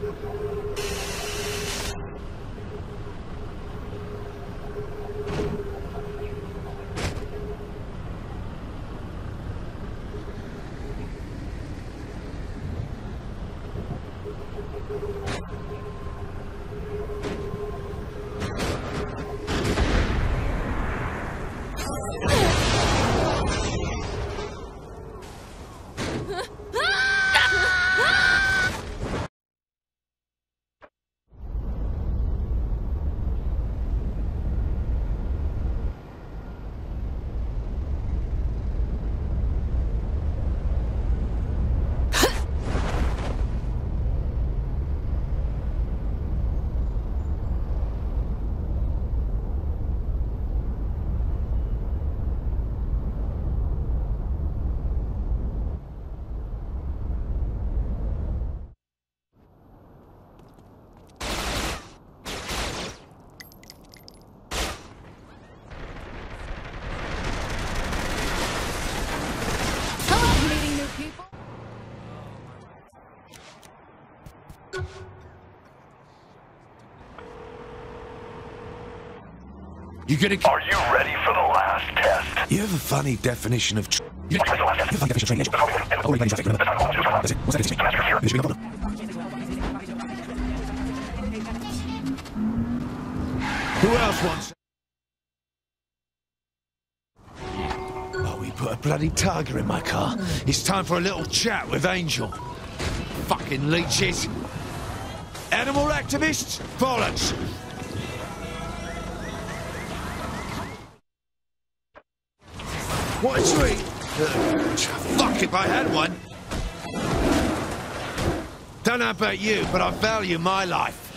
You gonna... Are you ready for the last test? You have a funny definition of... Who else wants... Oh, we put a bloody tiger in my car. It's time for a little chat with Angel. Fucking leeches. Animal activists? Bollocks! What a treat! Fuck if I had one! Don't know about you, but I value my life.